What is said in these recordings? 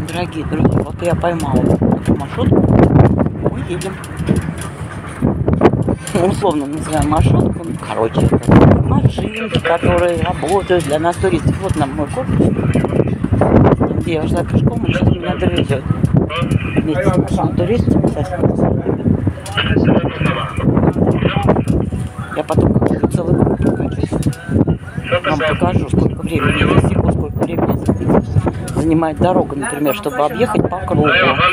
Дорогие друзья, вот я поймала эту маршрутку. Мы едем. Условно называем маршрутку. Короче, это машинки, которые работают для нас, туристов. Вот нам мой корпус. Где я шла пешком, и что-то меня довезет. Вместе с нашими туристами. Я потом как-то целый год прокачусь. Вам покажу, сколько времени засеку, сколько времени занимает дорога, например, чтобы объехать по кругу.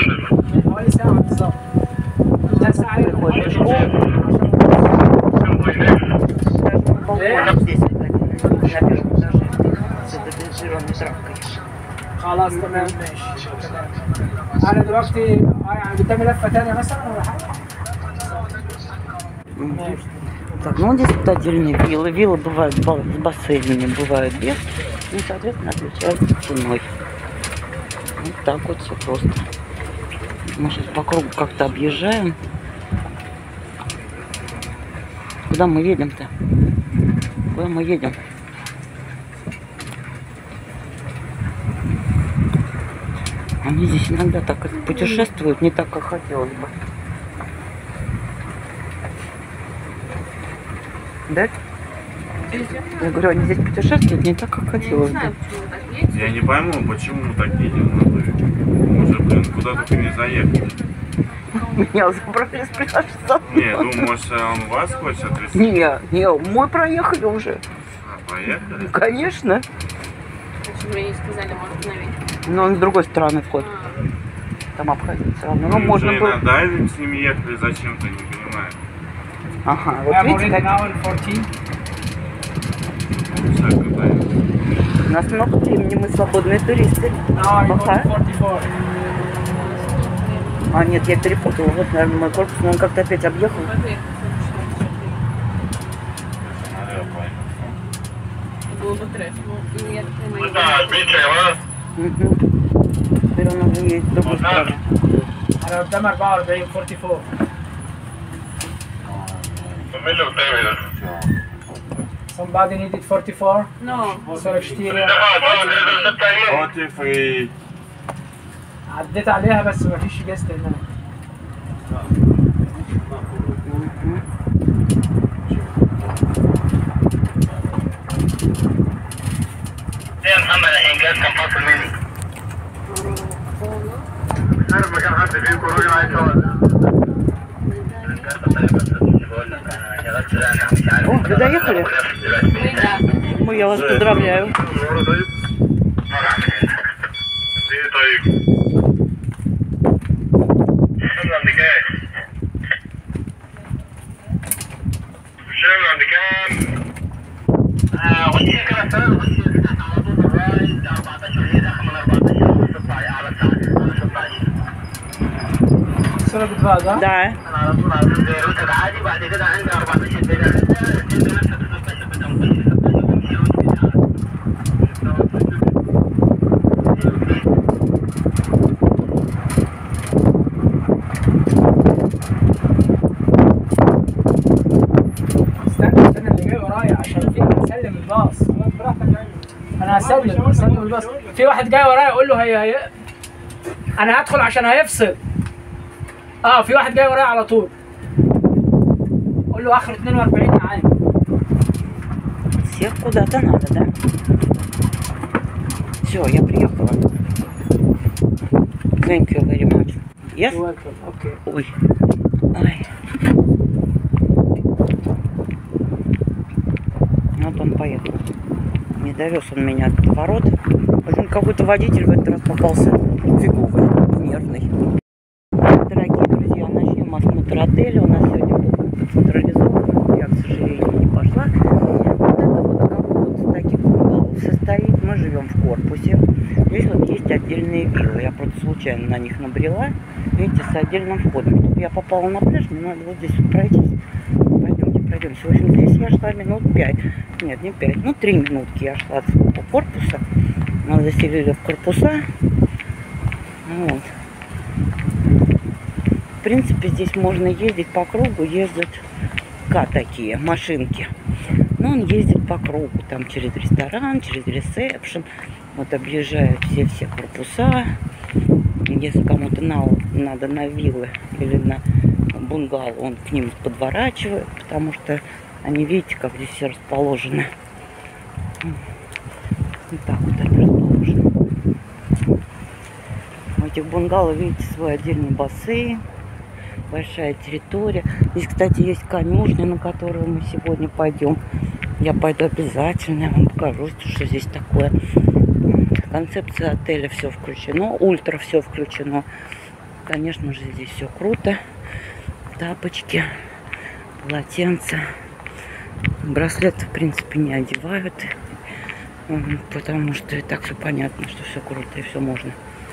Приходит пешком. Здесь, на первом этаже, с этой бензированной травкой. خلاص تمام ماشي تمام. انا دلوقتي يعني قدامي لفه ثانيه مثلا ولا حاجه. Так, ну здесь вот отдельные виллы. Виллы бывают с бассейнами, бывают без. И, соответственно, отличаются ценой. Вот так вот все просто. Мы сейчас по кругу как-то объезжаем. Куда мы едем-то? Куда мы едем? Они здесь иногда так путешествуют, не так, как хотелось бы. Да? Я говорю, они здесь путешествуют не так, как хотелось бы. Я не пойму, почему мы так едем. Мы же, блин, куда только не заехали. Меня забрали с пляжа. Не, думаю, может, он вас хочет отвезти? Не, мы проехали уже. А, поехали? Конечно. Почему вы не сказали, может, остановить? Но он с другой стороны вход. Там обходить все равно. Ну, можно уже было. на дайвинг с ними ехали зачем-то, не понимаю. Ага, вот I'm видите, already как... now in 14. Всякое дайвинг. У нас много времени, мы свободные туристы. Now I'm Ага. on 44. А нет, я перепутала. Вот, наверное, мой корпус, но он как-то опять объехал. Было бы трэш. Ну, нет, Угу. Теперь он уже едет с другой стороны. انا قدام 44 44. Somebody needed 44. Но 44. Вот и фри. عديت عليها بس مفيش جست هناك. يا محمد الحين جاز كان فاصل مني. عارف مكان حد فيكم راجل عايز يقعد. О, вы доехали? Ну, я вас поздравляю. 42 да? Да. استنى اللي جاي ورايا عشان في هسلم الباص. انا هسلم الباص. في واحد جاي ورايا اقول له هي انا هدخل عشان هيفصل. في واحد جاي ورايا على طول. قول له اخر 42 معايا. Всех куда-то надо, да? Все, я приехала. Thank you very much. Yes? اوكي. Ой. Ай. Вот он поехал. Не довез он меня от ворот. Потом какой-то водитель в этот раз попался фиговый, нервный. Дорогие друзья, начнем осмотр отеля. У нас сегодня был централизован. Я, к сожалению, не пошла. Вот это вот как вот с таких углов состоит. Мы живем в корпусе. Здесь вот есть отдельные виллы. Я просто случайно на них набрела. Видите, с отдельным входом. Чтобы я попала на пляж, мне надо вот здесь вот пройтись. Пойдемте, пройдемся. В общем, здесь я шла минут 5. Нет, не 5. Ну, 3 минутки я шла от своего корпуса. Нас заселили в корпуса. Вот. В принципе, здесь можно ездить по кругу. Ездят такие машинки. Но он ездит по кругу. Там через ресторан, через ресепшн. Вот объезжают все корпуса. если кому-то надо на виллы или на бунгало, он к ним подворачивает, потому что они, видите, как здесь все расположены. Вот так вот они расположены. У этих бунгало, видите, свой отдельный бассейн, большая территория. Здесь, кстати, есть конюшня, на которую мы сегодня пойдем. Я пойду обязательно, я вам покажу, что здесь такое. Концепция отеля все включено, ультра все включено. Конечно же, здесь все круто. Тапочки, полотенца. Браслеты, в принципе, не одевают, потому что и так все понятно, что все круто и все можно.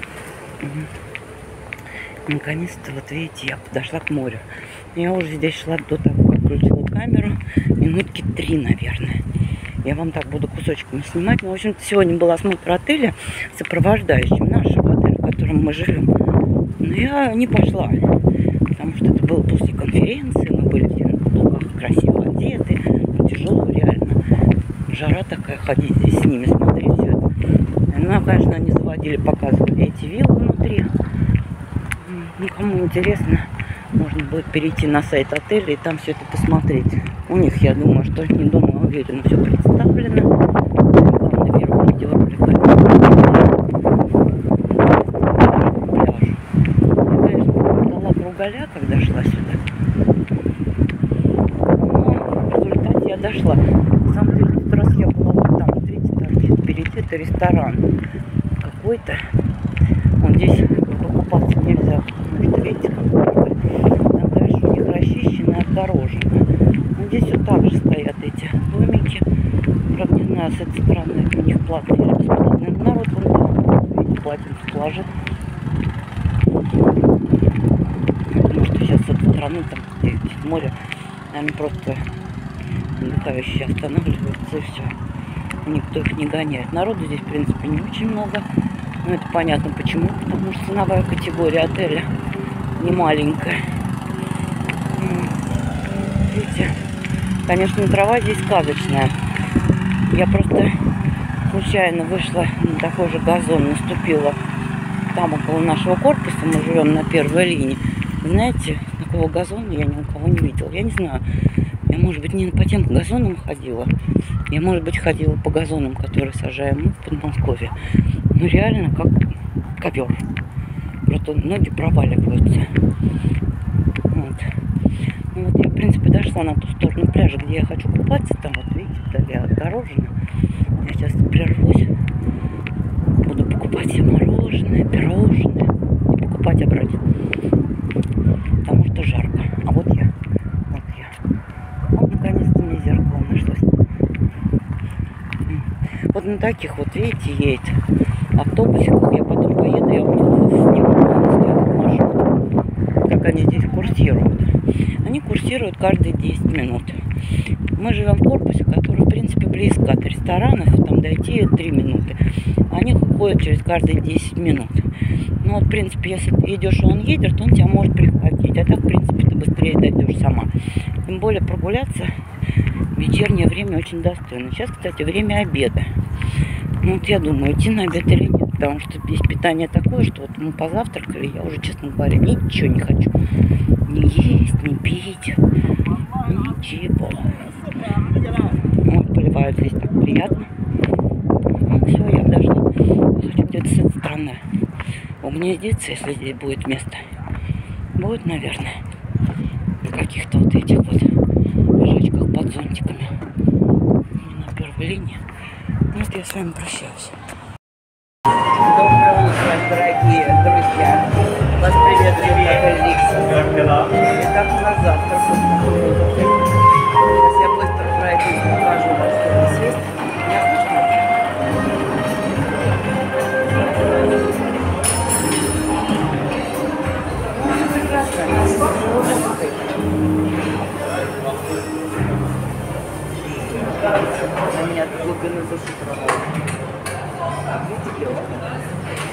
Наконец-то, вот видите, я подошла к морю. Я уже здесь шла до того, как включила камеру, минутки 3, наверное. Я вам так буду кусочками снимать. Но, в общем-то, сегодня был осмотр отеля сопровождающим нашего отеля, в котором мы живем. Но я не пошла, потому что это было после конференции. Мы были все на каблуках, красиво одеты. Тяжело, реально. Жара такая, ходить здесь с ними, смотреть все это. Ну, конечно, они заводили, показывали эти виллы внутри. Ну, кому интересно, можно будет перейти на сайт отеля и там все это посмотреть. У них, я думаю, что не думаю, уверена, все представлено. Главное, первый видеоролик. Пляж. Я, конечно, дала кругаля, когда шла сюда. Но в результате я дошла. На самом деле, в этот раз я была вот там, смотрите, там впереди это ресторан какой-то. Вот здесь покупаться нельзя, потому что, видите, как там дальше у них расчищено, отгорожено. Но здесь вот так же стоят эти домики. Правда, не знаю, с этой стороны у них платные или бесплатные. Народ вон там, видите, платит в плаже. Потому что сейчас с этой стороны, там, где здесь море, они просто отдыхающие останавливаются и все. Никто их не гоняет. Народу здесь, в принципе, не очень много. Ну, это понятно почему. Потому что ценовая категория отеля не маленькая. Видите? Конечно, трава здесь сказочная. Я просто случайно вышла на такой же газон, наступила там около нашего корпуса. Мы живем на первой линии. Знаете, такого газона я ни у кого не видела. Я не знаю. Я, может быть, не по тем газонам ходила. Я, может быть, ходила по газонам, которые сажаем мы в Подмосковье. Ну, реально, как ковер. Просто ноги проваливаются. Вот. Ну, вот я, в принципе, дошла на ту сторону пляжа, где я хочу купаться. Там, вот, видите, вдали отгорожено. Я сейчас прервусь. Буду покупать себе мороженое, пирожное. И покупать обратно. Потому что жарко. А вот я. Вот я. Вот, наконец-то, мне зеркало нашлось. Вот на таких вот, видите, едет автобусиках. Я потом поеду, я вам сниму маршрут, как они здесь курсируют. Они курсируют каждые 10 минут. Мы живем в корпусе, который, в принципе, близко от ресторанов. Там дойти 3 минуты. Они ходят через каждые 10 минут. Ну вот, в принципе, если ты идешь, и он едет, то он тебя может прихватить. А так, в принципе, ты быстрее дойдешь сама. Тем более прогуляться в вечернее время очень достойно. Сейчас, кстати, время обеда. Ну вот я думаю, идти на обед или нет. Потому что здесь питание такое, что вот мы позавтракали, я уже, честно говоря, ничего не хочу. Ни есть, ни пить. Ничего. Вот поливают здесь так приятно. Ну все, я дошла. Хочу где-то с этой стороны угнездиться, если здесь будет место. Будет, наверное. В каких-то вот этих вот лежачках под зонтиками. На первой линии. Вот я с вами прощаюсь. Доброе утро, дорогие друзья. Вас приветствует отель Ликс. Итак, у нас завтрак. Сейчас я быстро пройдусь, покажу вам, что здесь есть. Меня слышно? Ну, прекрасно. На меня от глубины души проводит. Видите, девушка?